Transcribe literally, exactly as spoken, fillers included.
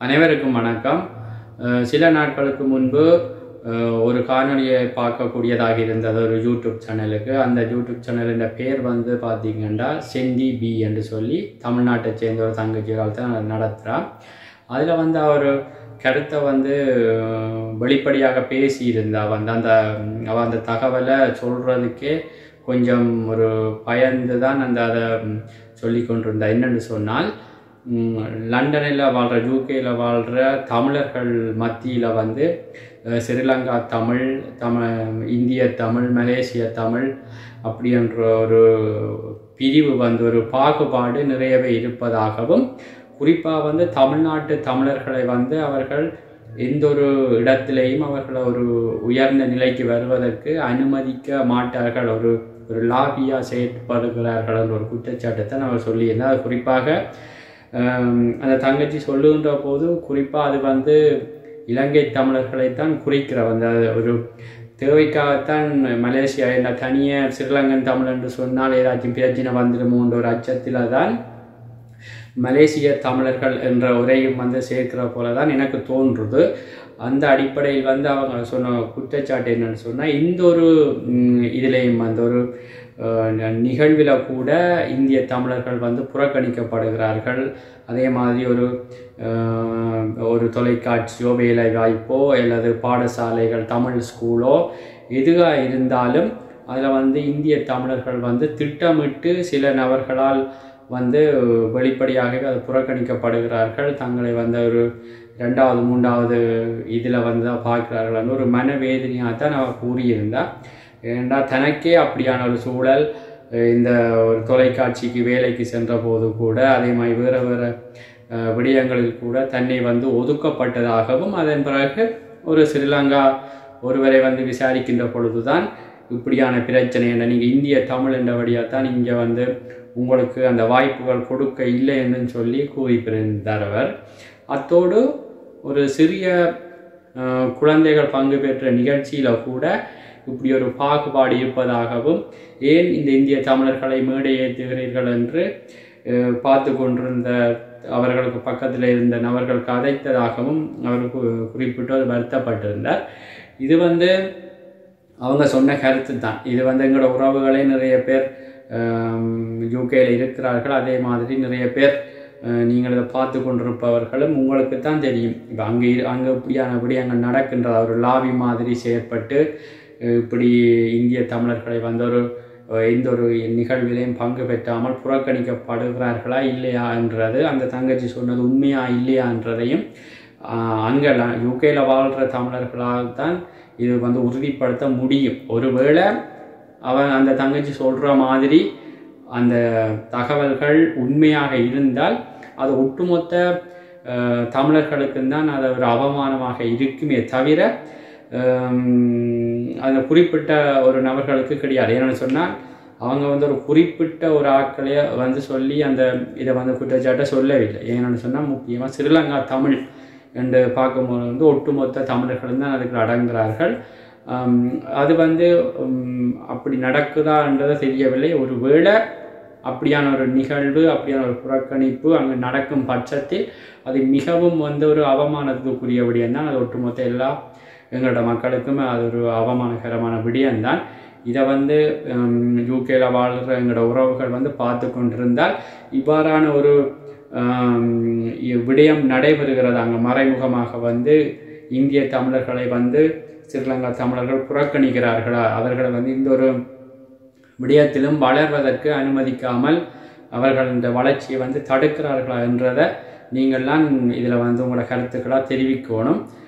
அனைவருக்கும் வணக்கம். சில நாட்களுக்கு முன்பு ஒரு காணொலியை பார்க்கக்கூடியதாக இருந்தது ஒரு யூடியூப் சேனலுக்கு. அந்த யூடியூப் சேனலின் பேர் வந்து பார்த்தீங்கன்னா செந்தி பி என்று சொல்லி தமிழ்நாட்டை சேர்ந்த ஒரு தங்கச்சியால் தான் நடத்துகிறார். அதில் வந்து அவர் கருத்தை வந்து வெளிப்படையாக பேசியிருந்தா வந்து அந்த அவள் அந்த தகவலை சொல்கிறதுக்கே கொஞ்சம் ஒரு பயந்து தான் அந்த அதை சொல்லி கொண்டிருந்தா. என்னென்னு சொன்னால், லண்டனில் வாழ்கிற யூகேயில் வாழ்கிற தமிழர்கள் மத்தியில் வந்து ஸ்ரீலங்கா தமிழ், தமிழ் இந்திய தமிழ், மலேசிய தமிழ் அப்படி என்ற ஒரு பிரிவு வந்து ஒரு பாகுபாடு நிறையவே இருப்பதாகவும், குறிப்பாக வந்து தமிழ்நாட்டு தமிழர்களை வந்து அவர்கள் எந்த ஒரு இடத்திலேயும் அவர்களை ஒரு உயர்ந்த நிலைக்கு வருவதற்கு அனுமதிக்க மாட்டார்கள், ஒரு ஒரு லாபியாக செயற்படுகிறார்கள் என்ற ஒரு குற்றச்சாட்டை தான் அவர் சொல்லியிருந்தார். அது குறிப்பாக அந்த தங்கச்சி சொல்லுகின்ற போது குறிப்பாக அது வந்து இலங்கை தமிழர்களைத்தான் குறிக்கிற வந்து ஒரு தேவைக்காகத்தான் மலேசியா என்ன தனியாக ஸ்ரீலங்கன் தமிழ் என்று சொன்னால் ஏதாச்சும் பிரச்சனை வந்துடுமோன்ற ஒரு அச்சத்தில் தான் மலேசிய தமிழர்கள் என்ற உரையும் வந்து சேர்க்கிற போல தான் எனக்கு தோன்றுது. அந்த அடிப்படையில் வந்து அவங்க சொன்ன குற்றச்சாட்டு என்னன்னு சொன்னால், இந்த ஒரு இதிலேயும் வந்து ஒரு நிகழ்வில் கூட இந்திய தமிழர்கள் வந்து புறக்கணிக்கப்படுகிறார்கள். அதே மாதிரி ஒரு ஒரு தொலைக்காட்சியோ வேலை வாய்ப்போ அல்லது பாடசாலைகள் தமிழ் ஸ்கூலோ எதுவாக இருந்தாலும் அதில் வந்து இந்திய தமிழர்கள் வந்து திட்டமிட்டு சில நபர்களால் வந்து வெளிப்படையாக அது புறக்கணிக்கப்படுகிறார்கள். தங்களை வந்து ஒரு ரெண்டாவது மூன்றாவது இதில் வந்து தான் பார்க்கிறார்கள் ஒரு மனவேதனையாக தான் அவர் கூறியிருந்தார். ஏண்டா தனக்கே அப்படியான ஒரு சூழல் இந்த ஒரு தொலைக்காட்சிக்கு வேலைக்கு சென்ற போது கூட அதே மாதிரி வேறு வேறு விடயங்களில் கூட தன்னை வந்து ஒதுக்கப்பட்டதாகவும், அதன் பிறகு ஒரு ஸ்ரீலங்கா ஒருவரை வந்து விசாரிக்கின்ற பொழுது தான் இப்படியான பிரச்சனை என்ன, நீங்கள் இந்திய தமிழ் என்றபடியாக தான் இங்கே வந்து உங்களுக்கு அந்த வாய்ப்புகள் கொடுக்க இல்லை என்று சொல்லி கூறியிருந்தார் அவர். அத்தோடு ஒரு சிறிய குழந்தைகள் பங்கு பெற்ற நிகழ்ச்சியில் கூட இப்படி ஒரு பாகுபாடு இருப்பதாகவும், ஏன் இந்த இந்திய தமிழர்களை மேடை ஏற்றுகிறீர்கள் என்று பார்த்து கொண்டிருந்த அவர்களுக்கு பக்கத்தில் இருந்த நபர்கள் கதைத்ததாகவும் அவர் குறிப்பிட்டு ஒரு வருத்தப்பட்டிருந்தார். இது வந்து அவங்க சொன்ன கருத்து தான். இது வந்து எங்களோட உறவுகளே நிறைய பேர் யூகேயில் இருக்கிறார்கள். அதே மாதிரி நிறைய பேர் நீங்கள் இதை பார்த்து கொண்டிருப்பவர்களும் உங்களுக்கு தான் தெரியும். இப்போ அங்கே அங்கே இப்படியான விடயங்கள் நடக்கின்றது. ஒரு லாபி மாதிரி செயற்பட்டு இப்படி இந்திய தமிழர்களை வந்து ஒரு எந்த ஒரு நிகழ்விலையும் பங்கு பெற்றாமல் புறக்கணிக்கப்படுகிறார்களா இல்லையா என்றது அந்த தங்கச்சி சொன்னது உண்மையா இல்லையான்றதையும் அங்கே யூகேயில் வாழ்கிற தமிழர்களால் தான் இது வந்து உறுதிப்படுத்த முடியும். ஒருவேளை அவன் அந்த தங்கச்சி சொல்கிற மாதிரி அந்த தகவல்கள் உண்மையாக இருந்தால் அது ஒட்டுமொத்த தமிழர்களுக்கு தான் அது ஒரு அவமானமாக இருக்குமே தவிர அந்த குறிப்பிட்ட ஒரு நபர்களுக்கு கிடையாது. ஏன்னு சொன்னால் அவங்க வந்து ஒரு குறிப்பிட்ட ஒரு ஆட்களைய வந்து சொல்லி அந்த இதை வந்து குற்றச்சாட்டை சொல்லவில்லை. ஏன்னு சொன்னால் முக்கியமாக ஸ்ரீலங்கா தமிழ் என்று பார்க்கும்போது வந்து ஒட்டுமொத்த தமிழர்கள் தான் அதுக்கு அடங்குகிறார்கள். அது வந்து அப்படி நடக்குதான்றதை தெரியவில்லை. ஒரு வேளை அப்படியான ஒரு நிகழ்வு, அப்படியான ஒரு புறக்கணிப்பு அங்கே நடக்கும் பட்சத்தில் அது மிகவும் வந்து ஒரு அவமானத்துக்குரிய விடயம்தான். அது ஒட்டுமொத்த எல்லா எங்களோட மக்களுக்கும் அது ஒரு அவமானகரமான விடயம்தான். இதை வந்து யூகேயில் வாழ்கிற எங்களோட உறவுகள் வந்து பார்த்து கொண்டிருந்தால் இவ்வாறான ஒரு விடயம் நடைபெறுகிறது. அங்கே மறைமுகமாக வந்து இந்திய தமிழர்களை வந்து ஸ்ரீலங்கா தமிழர்கள் புறக்கணிக்கிறார்களா, அவர்களை வந்து இந்த ஒரு விடயத்திலும் வளர்வதற்கு அனுமதிக்காமல் அவர்கள் இந்த வளர்ச்சியை வந்து தடுக்கிறார்களா என்றதை நீங்கள்லாம் இதில் வந்து உங்களோட கருத்துக்களாக தெரிவிக்கணும்.